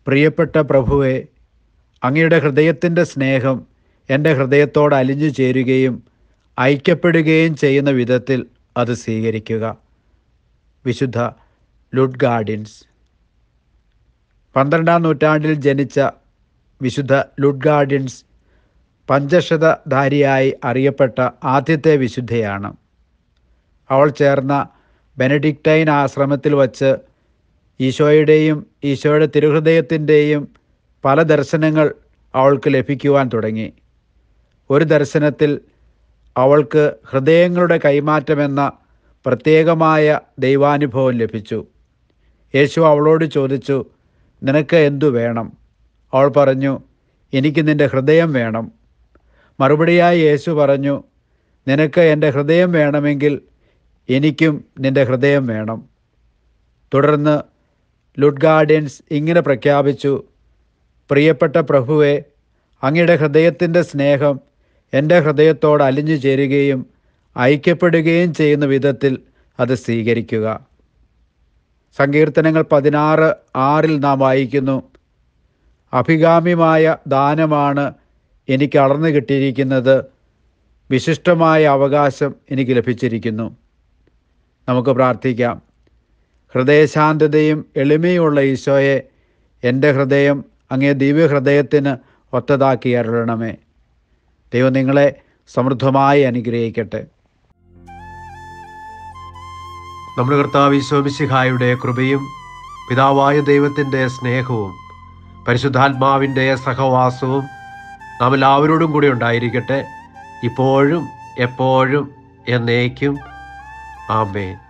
പ്രിയപ്പെട്ട പ്രഭുവേ, അങ്ങയുടെ ഹൃദയത്തിൻ്റെ സ്നേഹം എൻ്റെ ഹൃദയത്തോട് അലിഞ്ഞു ചേരുകയും ഐക്യപ്പെടുകയും ചെയ്യുന്ന വിധത്തിൽ അത് സ്വീകരിക്കുക. വിശുദ്ധ ലുഡ്ഗാർഡിൻസ്. 12-ാം നൂറ്റാണ്ടിൽ ജനിച്ച വിശുദ്ധ ലുഡ്ഗാർഡിൻസ് പഞ്ചശതധാരിയായി അറിയപ്പെട്ട ആദ്യത്തെ വിശുദ്ധയാണ്. അവൾ ചേർന്ന ബെനഡിക്റ്റൈൻ ആശ്രമത്തിൽ വച്ച് ഈശോയുടെയും ഈശോയുടെ തിരുഹൃദയത്തിൻ്റെയും പല ദർശനങ്ങൾ അവൾക്ക് ലഭിക്കുവാൻ തുടങ്ങി. ഒരു ദർശനത്തിൽ അവൾക്ക് ഹൃദയങ്ങളുടെ കൈമാറ്റമെന്ന പ്രത്യേകമായ ദൈവാനുഭവം ലഭിച്ചു. യേശു അവളോട് ചോദിച്ചു, നിനക്ക് എന്തു വേണം? അവൾ പറഞ്ഞു, എനിക്ക് നിൻ്റെ ഹൃദയം വേണം. മറുപടിയായി യേശു പറഞ്ഞു, നിനക്ക് എൻ്റെ ഹൃദയം വേണമെങ്കിൽ എനിക്കും നിൻ്റെ ഹൃദയം വേണം. തുടർന്ന് ലുഡ്ഗാർഡിൻസ് ഇങ്ങനെ പ്രഖ്യാപിച്ചു, പ്രിയപ്പെട്ട പ്രഭുവേ, അങ്ങയുടെ ഹൃദയത്തിൻ്റെ സ്നേഹം എൻ്റെ ഹൃദയത്തോട് അലിഞ്ഞു ചേരുകയും ഐക്യപ്പെടുകയും ചെയ്യുന്ന വിധത്തിൽ അത് സ്വീകരിക്കുക. സങ്കീർത്തനങ്ങൾ 16:6 നാം വായിക്കുന്നു, അഭികാമ്യമായ ദാനമാണ് എനിക്ക് അളന്നു കിട്ടിയിരിക്കുന്നത്, വിശിഷ്ടമായ അവകാശം എനിക്ക് ലഭിച്ചിരിക്കുന്നു. നമുക്ക് പ്രാർത്ഥിക്കാം. ഹൃദയശാന്തതയും എളിമയുള്ള ഈശോയെ, എൻ്റെ ഹൃദയം അങ്ങേ ദിവ്യഹൃദയത്തിന് ഒത്തതാക്കി അരുളണമേ. ദൈവം നിങ്ങളെ സമൃദ്ധമായി അനുഗ്രഹിക്കട്ടെ. നമ്മുടെ കർത്താവ് ഈശോ മിശിഹായുടെ കൃപയും പിതാവായ ദൈവത്തിൻ്റെ സ്നേഹവും പരിശുദ്ധാത്മാവിൻ്റെ സഹവാസവും നാം എല്ലാവരോടും കൂടി ഉണ്ടായിരിക്കട്ടെ, ഇപ്പോഴും എപ്പോഴും എന്നേക്കും. ആമേൻ.